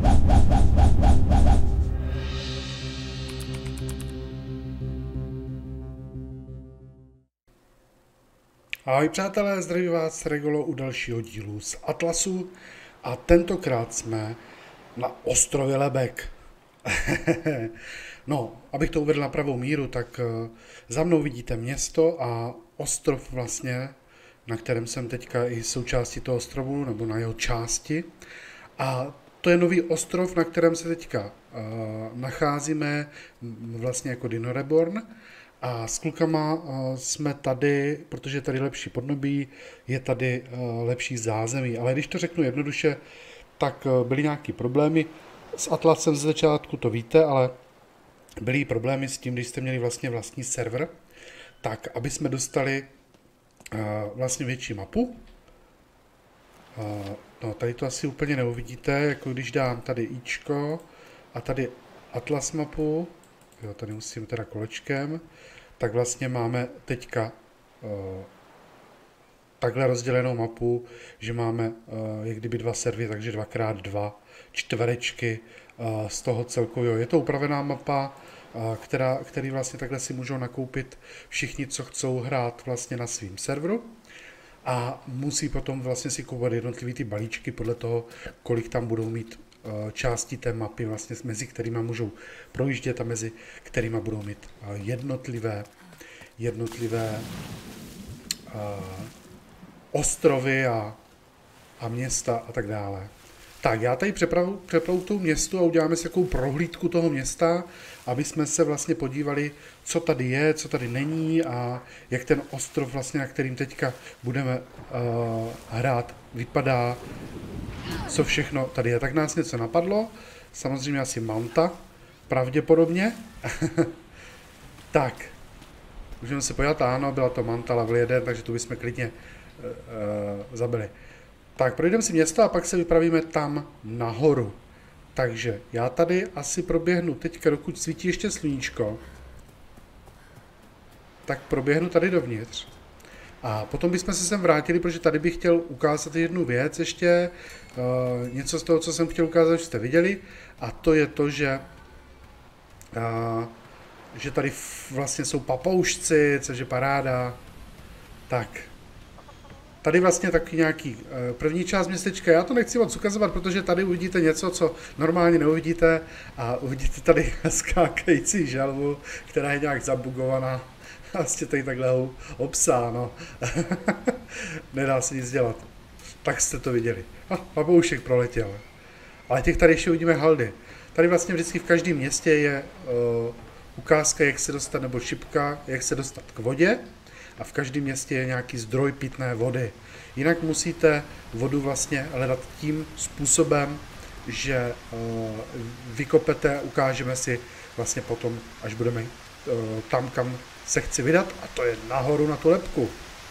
Ahoj přátelé, zdraví vás Regolo u dalšího dílu z Atlasu a tentokrát jsme na ostrově Lebek. No, abych to uvedl na pravou míru, tak za mnou vidíte město a ostrov vlastně, na kterém jsem teďka i součástí toho ostrovu, nebo na jeho části. A to je nový ostrov, na kterém se teďka nacházíme vlastně jako Dino Reborn. A s klukama jsme tady, protože je tady lepší podnebí, je tady lepší zázemí. Ale když to řeknu jednoduše, tak byly nějaké problémy. S Atlasem ze začátku to víte, ale byly problémy s tím, když jste měli vlastně vlastní server, tak aby jsme dostali vlastně větší mapu. No, tady to asi úplně neuvidíte, jako když dám tady ičko a tady Atlas mapu, jo, tady musím teda kolečkem, tak vlastně máme teďka takhle rozdělenou mapu, že máme jak kdyby dva servery, takže 2x2 čtverečky z toho celkového. Je to upravená mapa, který vlastně takhle si můžou nakoupit všichni, co chcou hrát vlastně na svým serveru. A musí potom vlastně si kupovat jednotlivý ty balíčky podle toho, kolik tam budou mít částí té mapy, vlastně mezi kterými můžou projíždět a mezi kterými budou mít jednotlivé ostrovy a města a tak dále. Tak, já tady přepravu tou městu a uděláme si takovou prohlídku toho města, aby jsme se vlastně podívali, co tady je, co tady není a jak ten ostrov vlastně, na kterým teďka budeme hrát, vypadá, co všechno tady je. Tak nás něco napadlo, samozřejmě asi manta, pravděpodobně. Tak, můžeme se podívat, ano, byla to manta level 1, takže tu bychom klidně zabili. Tak, projdeme si město a pak se vypravíme tam nahoru. Takže já tady asi proběhnu teďka, dokud svítí ještě sluníčko, tak proběhnu tady dovnitř. A potom bychom se sem vrátili, protože tady bych chtěl ukázat jednu věc ještě, něco z toho, co jsem chtěl ukázat, že jste viděli, a to je to, že tady vlastně jsou papoušci, což je paráda. Tak. Tady vlastně taky nějaký první část městečka, já to nechci moc ukazovat, protože tady uvidíte něco, co normálně neuvidíte a uvidíte tady skákající želvu, která je nějak zabugovaná. Vlastně tady takhle obsáno. Nedá se nic dělat. Tak jste to viděli. Papoušek proletěl. Ale těch tady ještě uvidíme haldy. Tady vlastně vždycky v každém městě je ukázka, jak se dostat, nebo šipka, jak se dostat k vodě. A v každém městě je nějaký zdroj pitné vody. Jinak musíte vodu vlastně hledat tím způsobem, že vykopete, ukážeme si vlastně potom, až budeme tam, kam se chci vydat, a to je nahoru na tu lebku.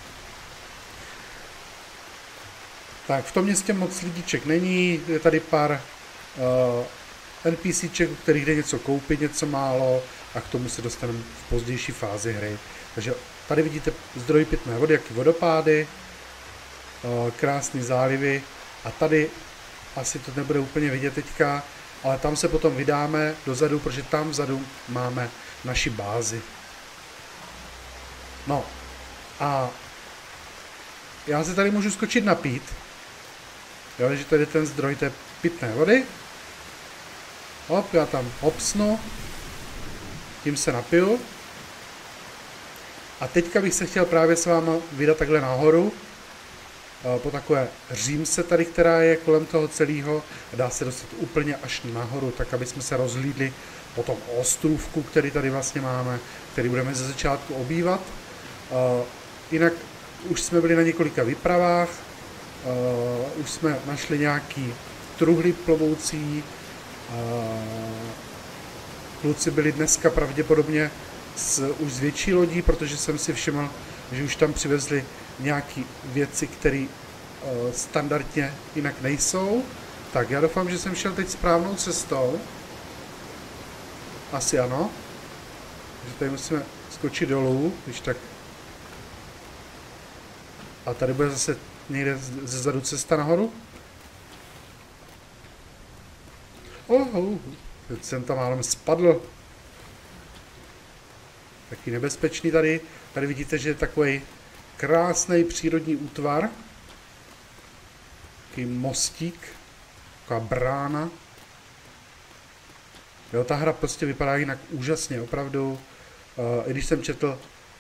Tak v tom městě moc lidiček není, je tady pár NPCček, u kterých jde něco koupit, něco málo, a k tomu se dostaneme v pozdější fázi hry. Takže tady vidíte zdroj pitné vody, jaký vodopády, krásné zálivy, a tady asi to nebude úplně vidět teďka, ale tam se potom vydáme dozadu, protože tam vzadu máme naši bázi. No a já se tady můžu skočit napít, jo, že tady je ten zdroj té pitné vody. Hop, já tam hopsnu, tím se napiju. A teďka bych se chtěl právě s váma vydat takhle nahoru, po takové římse tady, která je kolem toho celého, a dá se dostat úplně až nahoru, tak aby jsme se rozhlídli po tom ostrůvku, který tady vlastně máme, který budeme ze začátku obývat. Jinak už jsme byli na několika výpravách, už jsme našli nějaký truhly plovoucí, kluci byli dneska pravděpodobně už z větší lodí, protože jsem si všiml, že už tam přivezli nějaké věci, které standardně jinak nejsou. Tak já doufám, že jsem šel teď správnou cestou. Asi ano. Takže tady musíme skočit dolů, když tak. A tady bude zase někde zezadu cesta nahoru. Teď jsem tam málem spadl. Taky nebezpečný tady. Tady vidíte, že je takový krásný přírodní útvar. Takový mostík. Taková brána. Jo, ta hra prostě vypadá jinak úžasně, opravdu. I když jsem četl...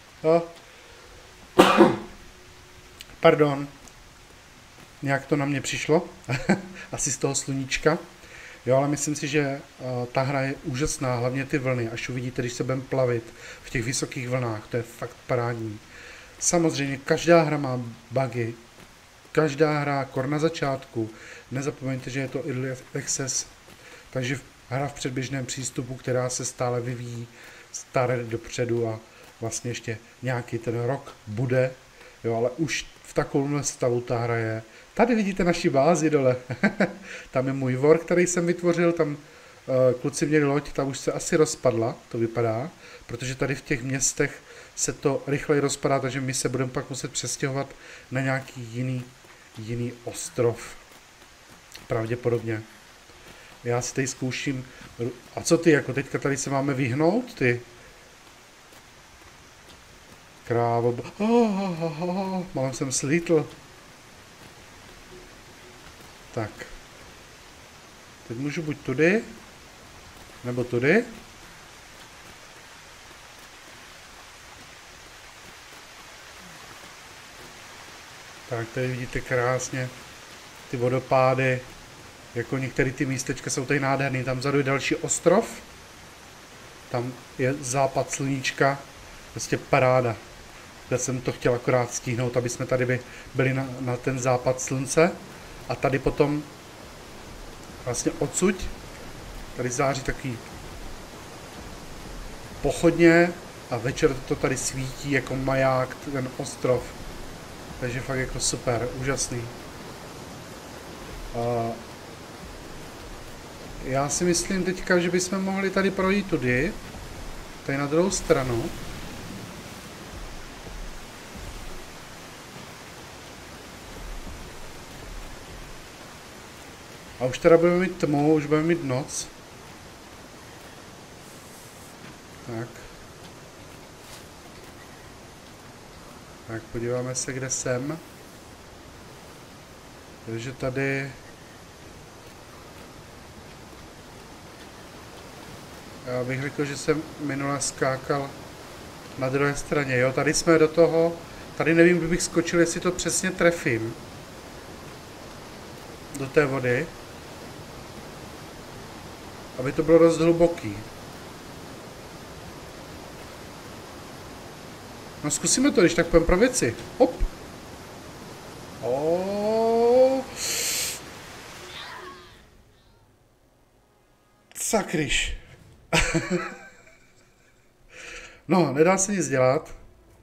Pardon. Nějak to na mě přišlo. Asi z toho sluníčka. Jo, ale myslím si, že ta hra je úžasná, hlavně ty vlny. Až uvidíte, když se budeme plavit v těch vysokých vlnách, to je fakt parádní. Samozřejmě každá hra má bugy. Každá hra, kor na začátku. Nezapomeňte, že je to early access. Takže hra v předběžném přístupu, která se stále vyvíjí, stále dopředu a vlastně ještě nějaký ten rok bude. Jo, ale už v takovém stavu ta hra je. Tady vidíte naši bázi dole. Tam je můj vor, který jsem vytvořil, tam kluci měli loď, ta už se asi rozpadla, to vypadá, protože tady v těch městech se to rychleji rozpadá, takže my se budeme pak muset přestěhovat na nějaký jiný ostrov. Pravděpodobně. Já si tady zkouším... A co ty, jako teďka tady se máme vyhnout, ty? Krávo... Malem jsem slítl. Tak. Teď můžu buď tudy, nebo tudy. Tak, tady vidíte krásně ty vodopády. Jako některé ty místečka jsou tady nádherný. Tam vzadu je další ostrov. Tam je západ sluníčka. Prostě paráda. Já jsem to chtěl akorát stihnout, aby jsme tady byli na ten západ slunce. A tady potom vlastně odsud, tady září takový pochodně a večer to tady svítí jako maják, ten ostrov. Takže fakt jako super, úžasný. Já si myslím teďka, že bychom mohli tady projít tudy, tady na druhou stranu. A už teda budeme mít tmu, už budeme mít noc. Tak. Tak, podíváme se, kde jsem. Takže tady... Já bych řekl, že jsem minule skákal na druhé straně. Jo, tady jsme do toho... Tady nevím, kdybych skočil, jestli to přesně trefím. Do té vody. Aby to bylo dost hluboký. No zkusíme to, když tak půjdeme pro věci. Hop. Sakryš. No, nedá se nic dělat.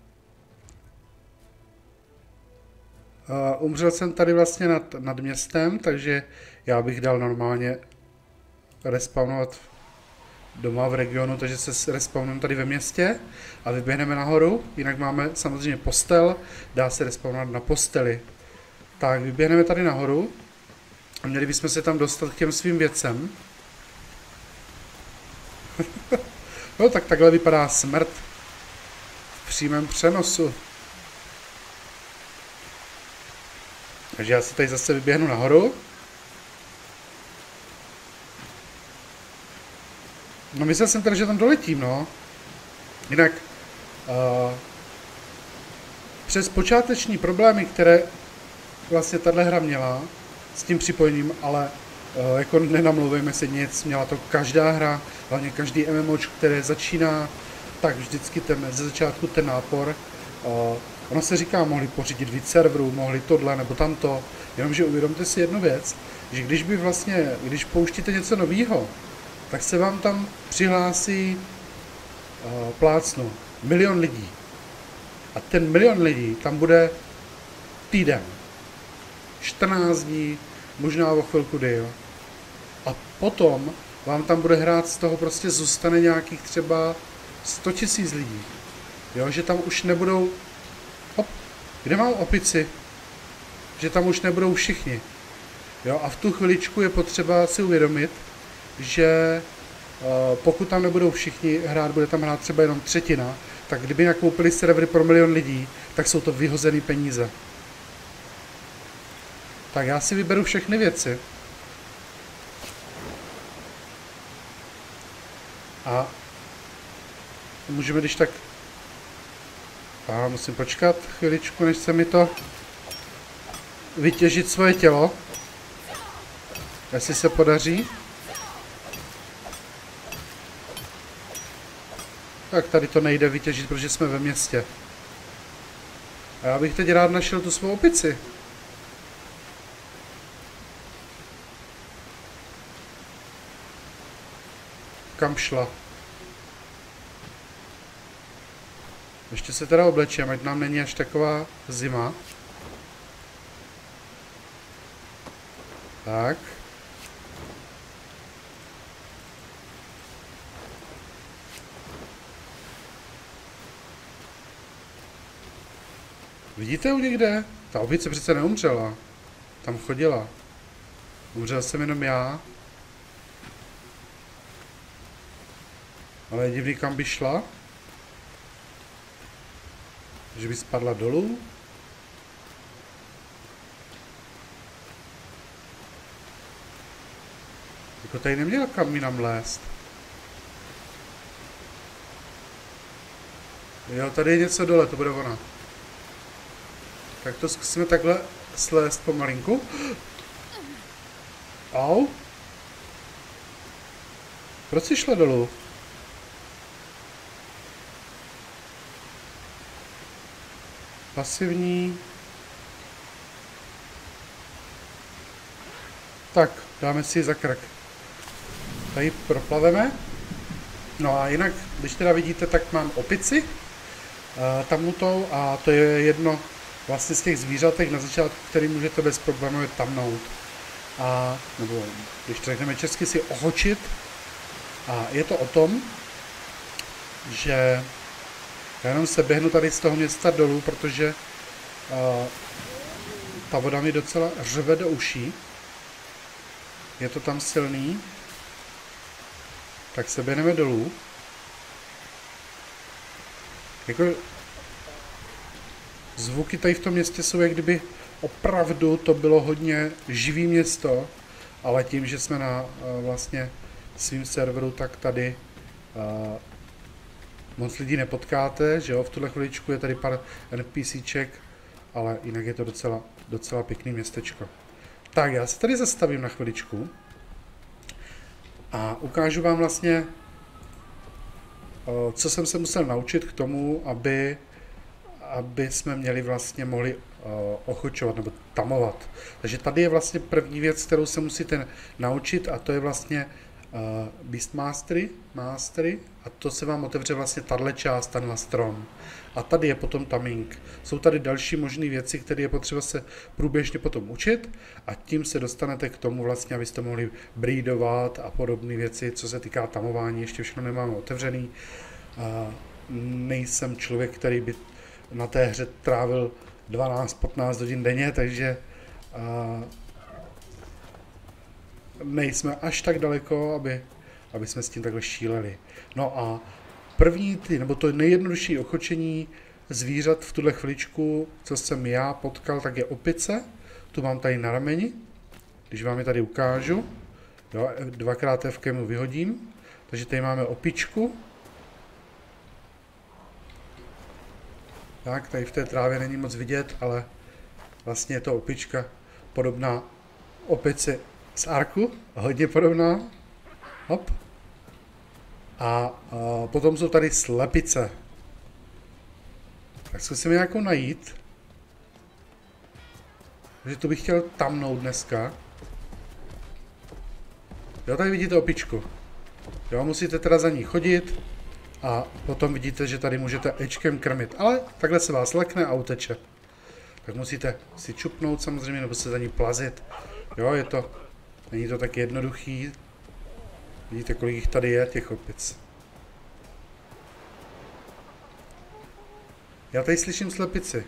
Umřel jsem tady vlastně nad městem, takže já bych dal normálně respawnovat doma v regionu, takže se respawnujeme tady ve městě a vyběhneme nahoru, jinak máme samozřejmě postel, dá se respawnovat na posteli. Tak, vyběhneme tady nahoru a měli bychom se tam dostat k těm svým věcem. No tak takhle vypadá smrt v přímém přenosu. Takže já si tady zase vyběhnu nahoru. No myslel jsem teda, že tam doletím, no. Jinak přes počáteční problémy, které vlastně tahle hra měla s tím připojením, ale jako nenamlouvejme si nic, měla to každá hra, hlavně každý MMOčko, které začíná, tak vždycky ze začátku ten nápor. Ono se říká, mohli pořídit víc serverů, mohli tohle nebo tamto, jenomže uvědomte si jednu věc, že když pouštíte něco nového, tak se vám tam přihlásí plácnu 1 milion lidí. A ten 1 milion lidí tam bude týden, 14 dní, možná o chvilku déle. A potom vám tam bude hrát, z toho prostě zůstane nějakých třeba 100 000 lidí. Jo, že tam už nebudou... Hop, kde mám opici? Že tam už nebudou všichni. Jo, a v tu chviličku je potřeba si uvědomit, že pokud tam nebudou všichni hrát, bude tam hrát třeba jenom třetina, tak kdyby nakoupili servery pro 1 000 000 lidí, tak jsou to vyhozený peníze. Tak já si vyberu všechny věci. A můžeme když tak... A musím počkat chviličku, než se mi to vytěžit svoje tělo. Jestli se podaří. Tak tady to nejde vytěžit, protože jsme ve městě. A já bych teď rád našel tu svou opici. Kam šla? Ještě se teda oblečím, ať nám není až taková zima. Tak. Vidíte u někde? Ta opice přece neumřela. Tam chodila. Umřel jsem jenom já. Ale je divný, kam by šla? Že by spadla dolů? Jako tady neměla kam jinam lézt. Jo, tady je něco dole, to bude ona. Tak to zkusíme takhle slézt pomalinku. Au. Proč jsi šla dolů? Pasivní. Tak, dáme si ji za krk. Tady proplaveme. No a jinak, když teda vidíte, tak mám opici tamutou a to je jedno vlastně z těch zvířatek na začátku, který můžete bez problémů tamnout. A, nebo když to řekneme česky, si ohočit. A je to o tom, že já jenom se běhnu tady z toho města dolů, protože ta voda mi docela řve do uší. Je to tam silný. Tak se běhneme dolů. Jako zvuky tady v tom městě jsou, jak kdyby opravdu to bylo hodně živý město, ale tím, že jsme na vlastně svým serveru, tak tady moc lidí nepotkáte, že jo, v tuhle chviličku je tady pár NPCček, ale jinak je to docela pěkný městečko. Tak, já se tady zastavím na chviličku a ukážu vám vlastně, co jsem se musel naučit k tomu, aby jsme mohli ochočovat nebo tamovat. Takže tady je vlastně první věc, kterou se musíte naučit, a to je vlastně Beastmastery, a to se vám otevře vlastně tahle část, tenhle strom. A tady je potom taming. Jsou tady další možné věci, které je potřeba se průběžně potom učit, a tím se dostanete k tomu vlastně, abyste mohli breedovat a podobné věci, co se týká tamování, ještě všechno nemáme otevřený. Nejsem člověk, který by na té hře trávil 12-15 hodin denně, takže nejsme až tak daleko, aby jsme s tím takhle šíleli. No a nebo to nejjednodušší ochočení zvířat v tuhle chviličku, co jsem já potkal, tak je opice. Tu mám tady na rameni, když vám je tady ukážu. Jo, dvakrát F-kemu vyhodím. Takže tady máme opičku. Tak, tady v té trávě není moc vidět, ale vlastně je to opička podobná opici z Arku, hodně podobná. Hop. A potom jsou tady slepice. Tak zkusím nějakou najít. Takže tu bych chtěl tamnout dneska. Jo, tady vidíte opičku. Jo, musíte teda za ní chodit. A potom vidíte, že tady můžete Ečkem krmit. Ale takhle se vás lekne a uteče. Tak musíte si čupnout samozřejmě, nebo se za ní plazit. Jo, není to tak jednoduchý. Vidíte, kolik jich tady je, těch opic. Já tady slyším slepici.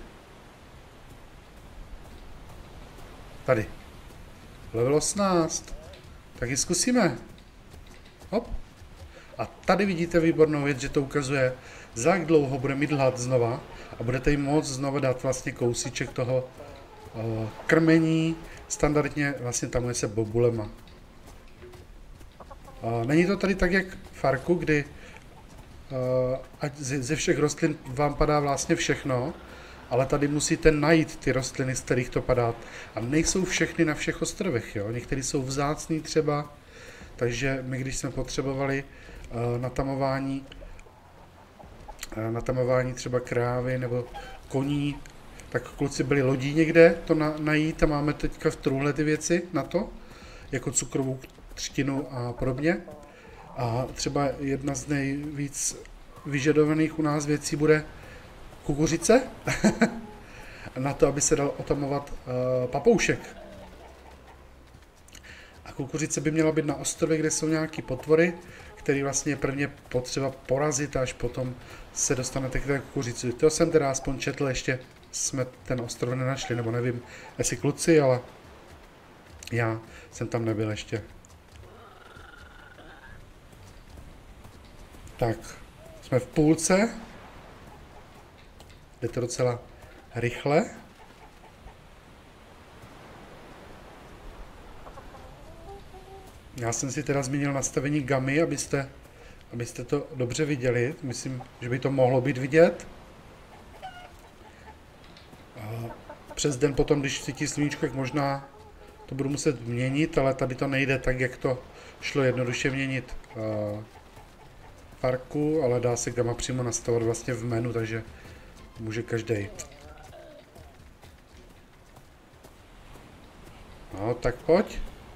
Tady. Level 18. Tak ji zkusíme. Hop. A tady vidíte výbornou věc, že to ukazuje, za jak dlouho bude mít hlad znova a budete jim moct znova dát vlastně kousíček toho krmení, standardně vlastně tamuje se bobulema. Není to tady tak jak v Arku, kdy ať ze všech rostlin vám padá vlastně všechno, ale tady musíte najít ty rostliny, z kterých to padá. A nejsou všechny na všech ostrovech, jo? Některé jsou vzácný třeba, takže my když jsme potřebovali natamování třeba krávy nebo koní, tak kluci byli lodí někde to najít a máme teďka v truhle ty věci na to, jako cukrovou třtinu a podobně. A třeba jedna z nejvíc vyžadovaných u nás věcí bude kukuřice, na to, aby se dal otamovat papoušek. A kukuřice by měla být na ostrově, kde jsou nějaké potvory, který vlastně je prvně potřeba porazit, až potom se dostanete k té kukuřici. To jsem teda aspoň četl, ještě jsme ten ostrov nenašli, nebo nevím, jestli kluci, ale já jsem tam nebyl ještě. Tak, jsme v půlce. Jde to docela rychle. Já jsem si teda zmínil nastavení gamy, abyste to dobře viděli. Myslím, že by to mohlo být vidět. A přes den potom, když svítí sluníčko, jak možná to budu muset měnit, ale tady to nejde tak, jak to šlo jednoduše měnit v Arku, ale dá se gama přímo nastavovat vlastně v menu, takže může každý. No, tak pojď.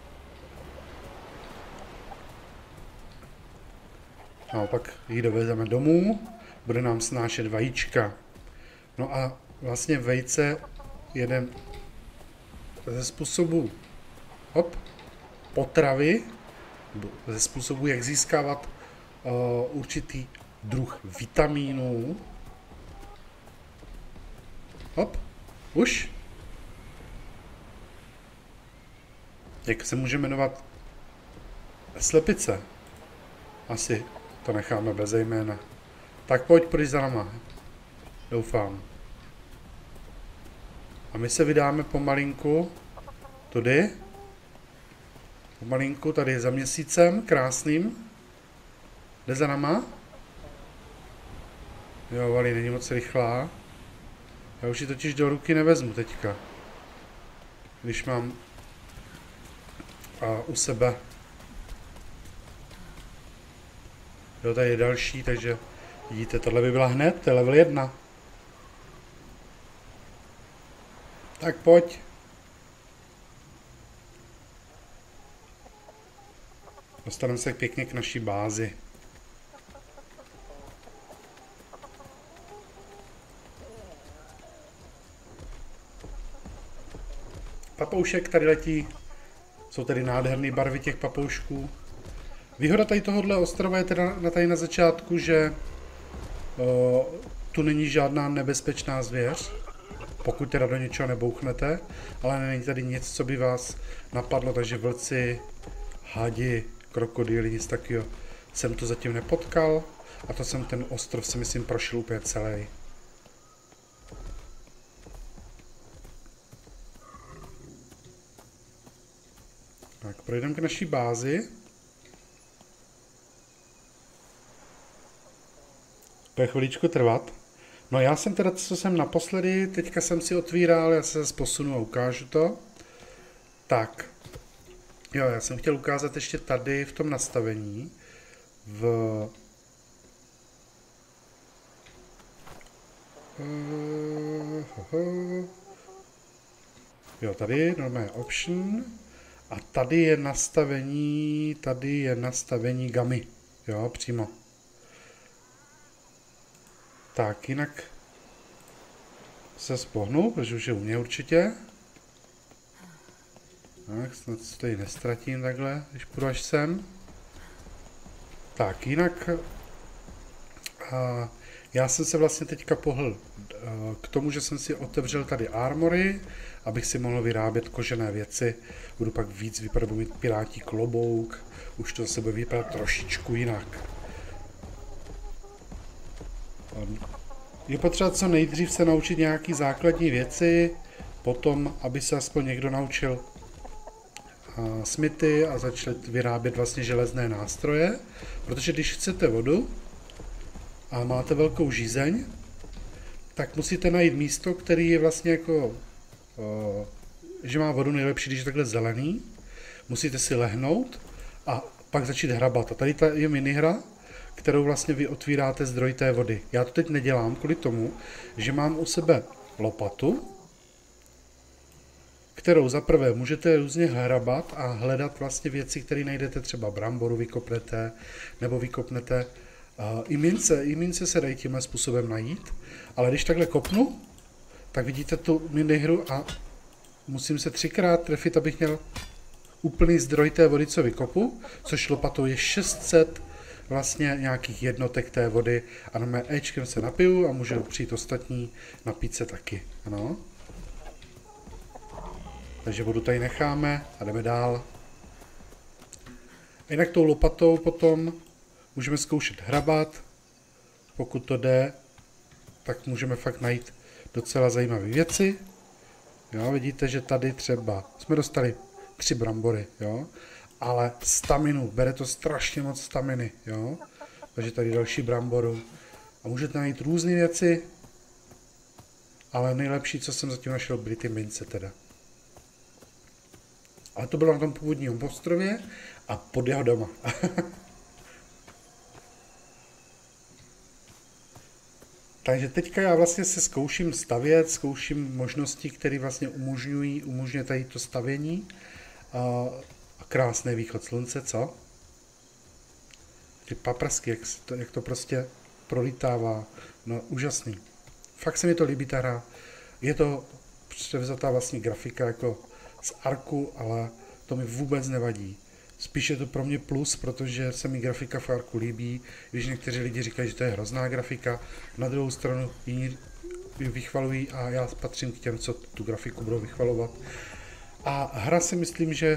No, pak ji dovezeme domů, bude nám snášet vajíčka. No a vlastně vejce jeden ze způsobů potravy, ze způsobů, jak získávat určitý druh vitamínů. Hop, už. Jak se může jmenovat? Slepice. Asi to necháme bez jména. Tak pojď za náma. Doufám. A my se vydáme pomalinku tudy. Pomalinku tady za měsícem, krásným. Jde za náma? Jo, Vali, není moc rychlá. Já už ji totiž do ruky nevezmu teďka. Když mám u sebe. Jo, tady je další, takže vidíte, tohle by byla hned, to je level 1. Tak pojď. Dostaneme se pěkně k naší bázi. Papoušek tady letí. Jsou tady nádherné barvy těch papoušků. Výhoda tady tohohle ostrova je teda tady na začátku, že tu není žádná nebezpečná zvěř, pokud teda do něčeho nebouchnete, ale není tady nic, co by vás napadlo, takže vlci, hadi, krokodýly, nic takového jsem tu zatím nepotkal a to jsem ten ostrov si myslím prošel úplně celý. Tak, projdeme k naší bázi. Bude chviličku trvat. No já jsem teda, co jsem naposledy, teďka jsem si otvíral, já se zase posunu a ukážu to. Tak. Jo, já jsem chtěl ukázat ještě tady v tom nastavení. Jo, tady normálně option. A tady je nastavení gamy. Jo, přímo. Tak, jinak se spohnu, protože už je u mě určitě. Tak, snad se tady nestratím takhle, když půjdu až sem. Tak, jinak já jsem se vlastně teďka pohl k tomu, že jsem si otevřel tady armory, abych si mohl vyrábět kožené věci. Budu pak víc vypadat, budu mít pirátí klobouk, už to zase bude vypadat trošičku jinak. Je potřeba co nejdřív se naučit nějaký základní věci, potom, aby se aspoň někdo naučil smithy a začal vyrábět vlastně železné nástroje, protože když chcete vodu a máte velkou žízeň, tak musíte najít místo, který je vlastně jako, že má vodu nejlepší, když je takhle zelený, musíte si lehnout a pak začít hrabat. A tady je minihra, kterou vlastně vy otvíráte zdroj té vody. Já to teď nedělám kvůli tomu, že mám u sebe lopatu, kterou zaprvé můžete různě hrabat a hledat vlastně věci, které najdete, třeba bramboru vykopnete, nebo vykopnete i mince se dají tímhle způsobem najít, ale když takhle kopnu, tak vidíte tu minihru a musím se 3krát trefit, abych měl úplný zdroj té vody, co vykopu, což lopatou je 600 vlastně nějakých jednotek té vody a na mé Ečkem se napiju a můžu přijít ostatní napít se taky. Ano. Takže vodu tady necháme a jdeme dál. A jinak tou lopatou potom můžeme zkoušet hrabat. Pokud to jde, tak můžeme fakt najít docela zajímavé věci. Jo, vidíte, že tady třeba jsme dostali 3 brambory, jo, ale staminu, bere to strašně moc staminy, jo. Takže tady další bramboru. A můžete najít různé věci, ale nejlepší, co jsem zatím našel, byly ty mince teda. Ale to bylo na tom původním ostrově a pod jeho doma. Takže teďka já vlastně se zkouším stavět, zkouším možnosti, které vlastně umožňuje tady to stavění. A krásný východ slunce, co? Ty paprsky, jak to prostě prolítává, no úžasný. Fakt se mi to líbí ta hra. Je to převzatá vlastně grafika jako z Arku, ale to mi vůbec nevadí. Spíš je to pro mě plus, protože se mi grafika v Arku líbí, když někteří lidi říkají, že to je hrozná grafika. Na druhou stranu jiní vychvalují a já patřím k těm, co tu grafiku budou vychvalovat. A hra si myslím, že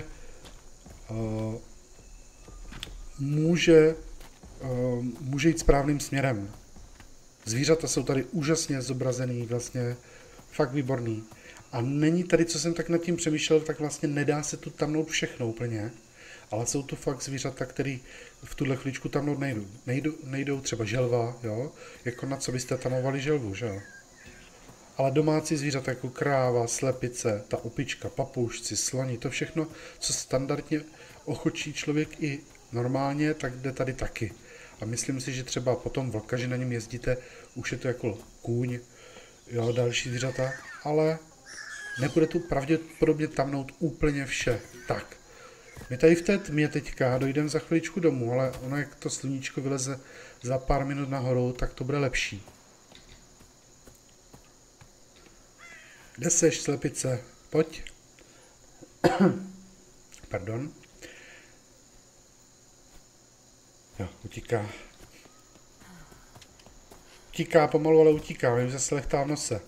může jít správným směrem. Zvířata jsou tady úžasně zobrazený, vlastně fakt výborný. A není tady, co jsem tak nad tím přemýšlel, tak vlastně nedá se tu tamnout všechno úplně, ale jsou to fakt zvířata, které v tuhle chvíličku tamnout nejdou třeba želva, jo, jako na co byste tamovali želvu, že jo. Ale domácí zvířata jako kráva, slepice, ta opička, papoušci, sloni, to všechno, co standardně ochočí člověk i normálně, tak jde tady taky. A myslím si, že třeba potom vlka, že na něm jezdíte, už je to jako kůň, jo, další zvířata, ale nebude tu pravděpodobně tamnout úplně vše. Tak, my tady v té tmě teďka dojdeme za chviličku domů, ale ono, jak to sluníčko vyleze za pár minut nahoru, tak to bude lepší. Kde seš, slepice? Pojď. Pardon. Jo, utíká. Utíká pomalu, ale utíká. Vím, že se lechtá v nose.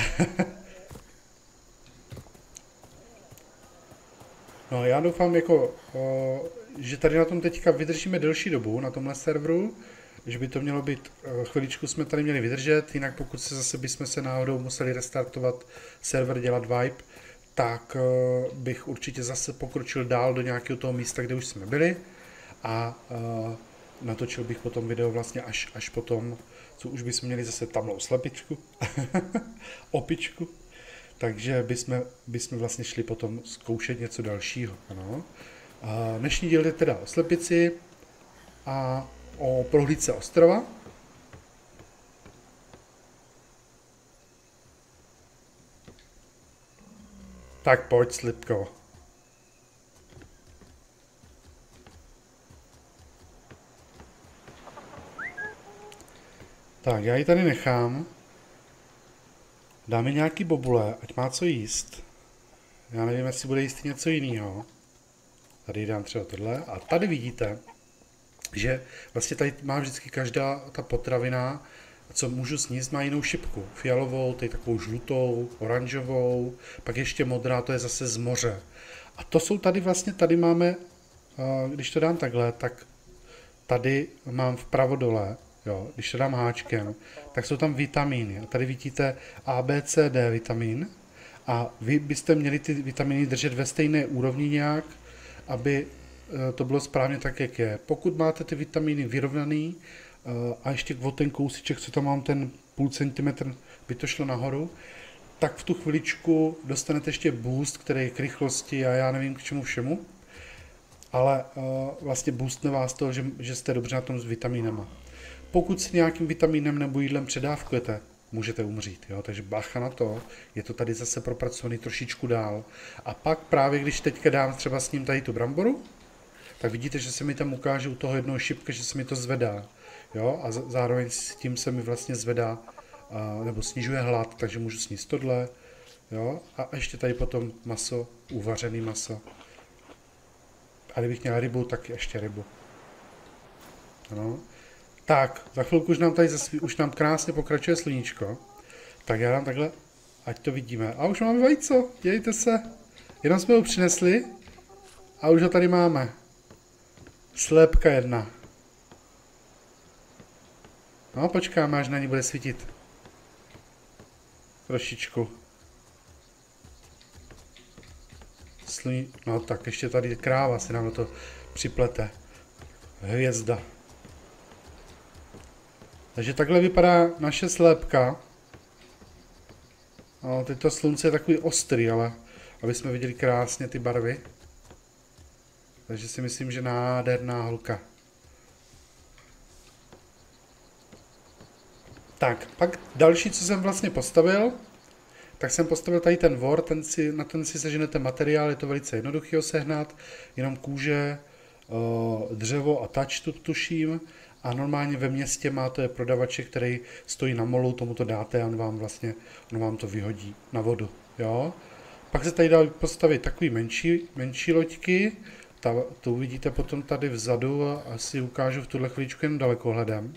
No, já doufám, jako, že tady na tom teďka vydržíme delší dobu, na tomhle serveru, že by to mělo být, chviličku jsme tady měli vydržet, jinak pokud se zase bychom se náhodou museli restartovat server, dělat wipe, tak bych určitě zase pokročil dál do nějakého toho místa, kde už jsme byli a natočil bych potom video vlastně až potom, co už bychom měli zase tamnou slepičku, opičku. Takže bychom vlastně šli potom zkoušet něco dalšího. Ano. Dnešní díl je teda o slepici a o prohlídce ostrova. Tak pojď, slipko. Tak, já ji tady nechám. Dáme nějaký bobule, ať má co jíst. Já nevím, jestli bude jíst něco jiného. Tady dám třeba tohle. A tady vidíte, že vlastně tady má vždycky každá ta potravina co můžu sníst, má jinou šipku. Fialovou, tady takovou žlutou, oranžovou, pak ještě modrá, to je zase z moře. A to jsou tady vlastně, tady máme, když to dám takhle, tak tady mám vpravo dole, jo, když to dám háčkem, tak jsou tam vitamíny. A tady vidíte A, B, C, D vitamin. A vy byste měli ty vitaminy držet ve stejné úrovni nějak, aby to bylo správně tak, jak je. Pokud máte ty vitamíny vyrovnaný a ještě o ten kousíček, co tam mám, ten půl centimetr, by to šlo nahoru, tak v tu chviličku dostanete ještě boost, který je k rychlosti a já nevím k čemu všemu, ale vlastně boostne vás to, že jste dobře na tom s vitamínama. Pokud si nějakým vitamínem nebo jídlem předávkujete, můžete umřít, jo? Takže bacha na to, je to tady zase propracovaný trošičku dál. A pak právě, když teďka dám třeba s ním tady tu bramboru, tak vidíte, že se mi tam ukáže u toho jednoho šipka, že se mi to zvedá. Jo? A zároveň s tím se mi vlastně zvedá, nebo snižuje hlad, takže můžu sníst tohle. Jo? A ještě tady potom maso, uvařený maso. A kdybych měl rybu, tak ještě rybu. Ano. Tak, za chvilku už nám tady už nám krásně pokračuje sluníčko. Tak já dám takhle, ať to vidíme. A už máme vajco, dějte se. Jenom jsme ho přinesli a už ho tady máme. Slépka jedna. No, počkáme, až na ní bude svítit. Trošičku. No tak, ještě tady kráva si nám do to připlete. Hvězda. Takže takhle vypadá naše slépka. No, teď to slunce je takový ostrý, ale aby jsme viděli krásně ty barvy. Takže si myslím, že nádherná holka. Tak, pak další, co jsem vlastně postavil, tak jsem postavil tady ten vor, na ten si seženete materiál, je to velice jednoduchý ho sehnat, jenom kůže, dřevo a tač tuším. A normálně ve městě máte prodavače, který stojí na molu, tomu to dáte a on vám to vyhodí na vodu. Jo? Pak se tady dá postavit takový menší loďky, to uvidíte potom tady vzadu a asi ukážu v tuhle chvíličku jen dalekohledem.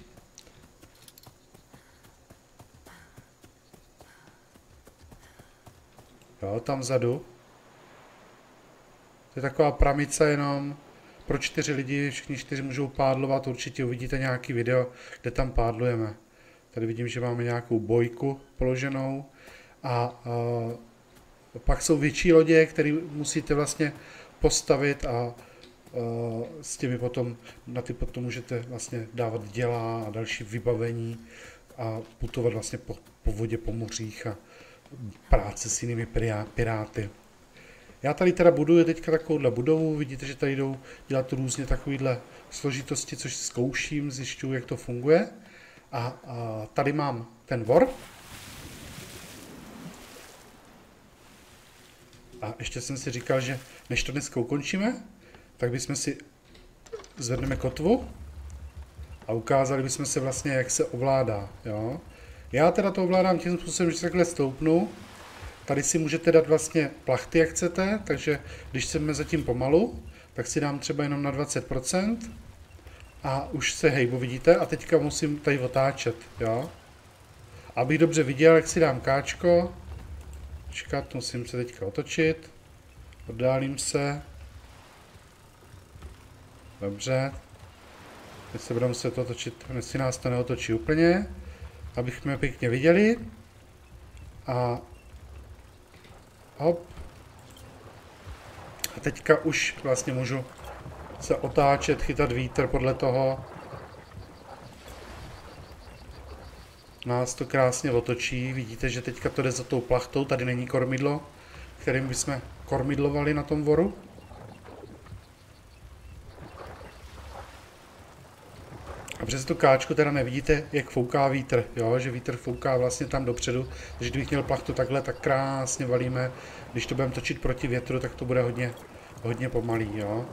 Jo, tam vzadu. To je taková pramice jenom pro 4 lidi, všichni 4 můžou pádlovat, určitě uvidíte nějaký video, kde tam pádlujeme. Tady vidím, že máme nějakou bojku položenou a pak jsou větší lodě, které musíte vlastně postavit a s těmi potom, na ty potom můžete vlastně dávat děla a další vybavení a putovat vlastně po vodě, po mořích a práce s jinými piráty. Já tady teda buduji teďka takovouhle budovu, vidíte, že tady jdou dělat různě takovýhle složitosti, což zkouším, zjišťuju, jak to funguje. A tady mám ten vor. A ještě jsem si říkal, že než to dneska ukončíme, tak bychom si zvedneme kotvu a ukázali bychom se vlastně, jak se ovládá. Jo? Já teda to ovládám tím způsobem, že takhle stoupnu. Tady si můžete dát vlastně plachty, jak chcete, takže když jsme zatím pomalu, tak si dám třeba jenom na 20% a už se hejbu, vidíte? A teďka musím tady otáčet, jo? Abych dobře viděl, jak si dám káčko. Počkat, musím se teďka otočit. Oddálím se. Dobře. Teď se budeme muset otočit, jestli nás to neotočí úplně, abychom pěkně viděli. A hop. A teďka už vlastně můžu se otáčet, chytat vítr podle toho. Nás to krásně otočí. Vidíte, že teďka to jde za tou plachtou. Tady není kormidlo, kterým bychom kormidlovali na tom voru. A přes tu káčku teda nevidíte, jak fouká vítr, jo? Že vítr fouká vlastně tam dopředu, takže kdybych měl plachtu takhle, tak krásně valíme. Když to budeme točit proti větru, tak to bude hodně pomalý, jo?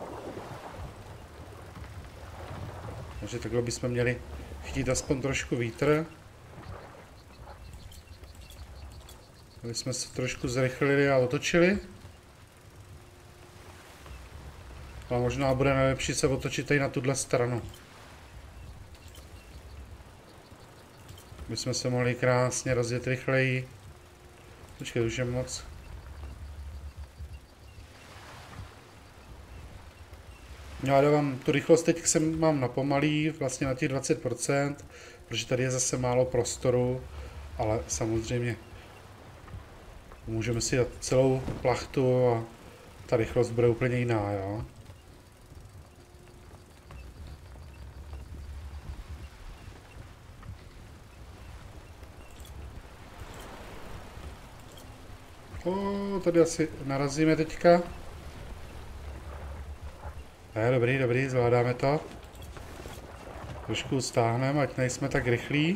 Takže takhle bychom měli chtít aspoň trošku vítr. Aby jsme se trošku zrychlili a otočili. Ale možná bude nejlepší se otočit tady na tuhle stranu. My jsme se mohli krásně rozjet rychleji. Počkej, už je moc. No a dávám tu rychlost, teď jsem mám na pomalý, vlastně na těch 20%, protože tady je zase málo prostoru, ale samozřejmě můžeme si dát celou plachtu a ta rychlost bude úplně jiná, jo. Tady asi narazíme teďka. Dobrý, dobrý, zvládáme to. Trošku stáhneme, ať nejsme tak rychlí.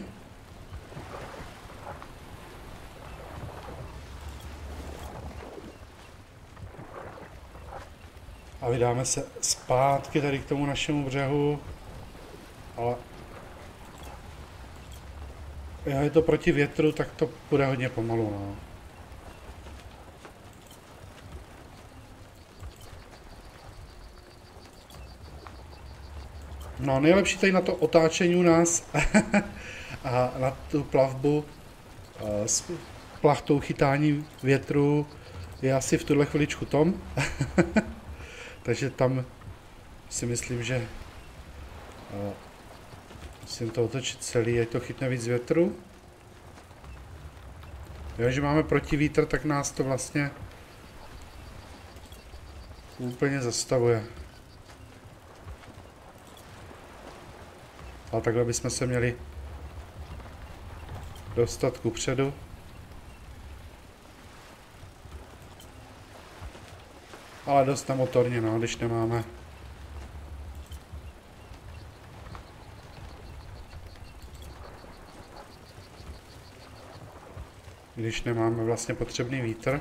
A vydáme se zpátky tady k tomu našemu břehu. Ale je to proti větru, tak to bude hodně pomalu, no. No, nejlepší tady na to otáčení u nás a na tu plavbu s plachtou chytání větru je asi v tuhle chviličku Tom. Takže tam si myslím, že musím to otočit celý, ať to chytne víc větru. Jo, že máme protivítr, tak nás to vlastně úplně zastavuje. A takhle bychom se měli dostat kupředu. Ale dost motorně, no, když nemáme. Když nemáme vlastně potřebný vítr.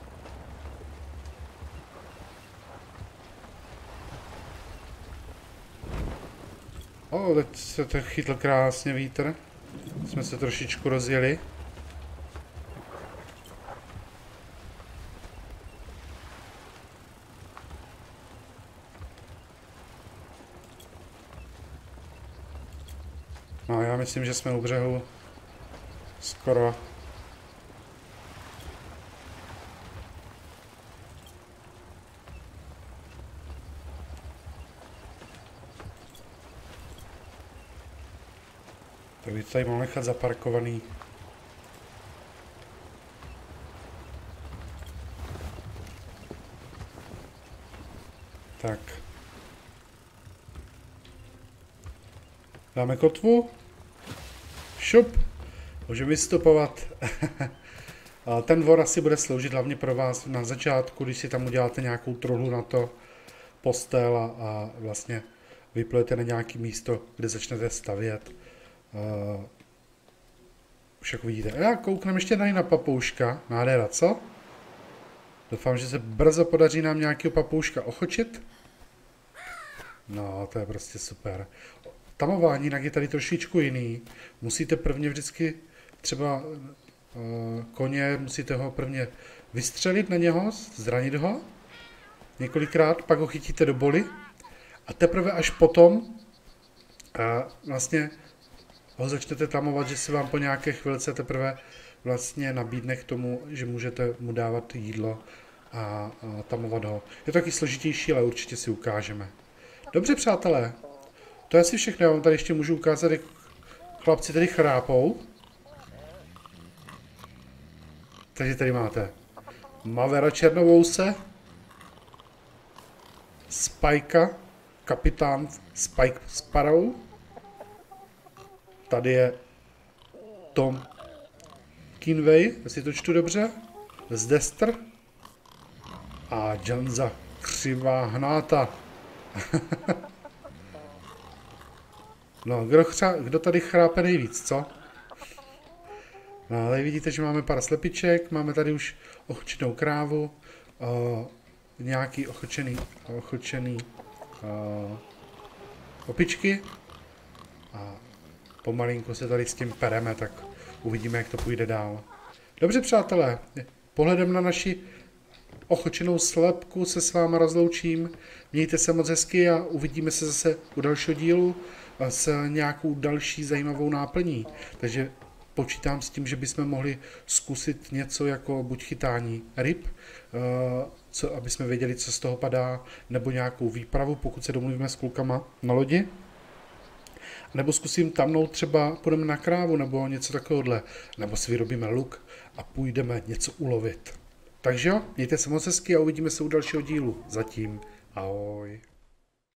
Teď se to chytl krásně vítr. Jsme se trošičku rozjeli. No, já myslím, že jsme u břehu skoro. Tak to tady mám nechat zaparkovaný. Tak. Dáme kotvu. Šup. Můžeme vystupovat. Ten dvor asi bude sloužit hlavně pro vás na začátku, když si tam uděláte nějakou truhlu na to, postel a vlastně vyplujete na nějaké místo, kde začnete stavět. Už jak vidíte. Já kouknem ještě tady na papouška. Nádhera, co? Doufám, že se brzo podaří nám nějakého papouška ochočit. No, to je prostě super. Tamování jinak je tady trošičku jiný. Musíte prvně vždycky třeba koně, musíte ho prvně vystřelit na něho, zranit ho několikrát, pak ho chytíte do boli a teprve až potom vlastně ho začnete tamovat, že se vám po nějaké chvilce teprve vlastně nabídne k tomu, že můžete mu dávat jídlo a tamovat ho. Je to taky složitější, ale určitě si ukážeme. Dobře, přátelé, to je asi všechno. Já vám tady ještě můžu ukázat, jak chlapci tady chrápou. Takže tady máte Mavera Černovouse, Spikea, kapitán Spike Sparrow. Tady je Tom Kinvey, jestli to čtu dobře, z Destr. A Janza Křivá hnáta. No, kdo tady chrápe nejvíc, co? No, tady vidíte, že máme pár slepiček, máme tady už ochočenou krávu, nějaký ochočený opičky a pomalinku se tady s tím pereme, tak uvidíme, jak to půjde dál. Dobře, přátelé, pohledem na naši ochočenou slepku se s váma rozloučím. Mějte se moc hezky a uvidíme se zase u dalšího dílu s nějakou další zajímavou náplní. Takže počítám s tím, že bychom mohli zkusit něco jako buď chytání ryb, aby jsme věděli, co z toho padá, nebo nějakou výpravu, pokud se domluvíme s klukama na lodi. Nebo zkusím tamnout třeba, půjdeme na krávu, nebo něco takovéhle, nebo si vyrobíme luk a půjdeme něco ulovit. Takže jo, mějte se moc hezky a uvidíme se u dalšího dílu. Zatím ahoj.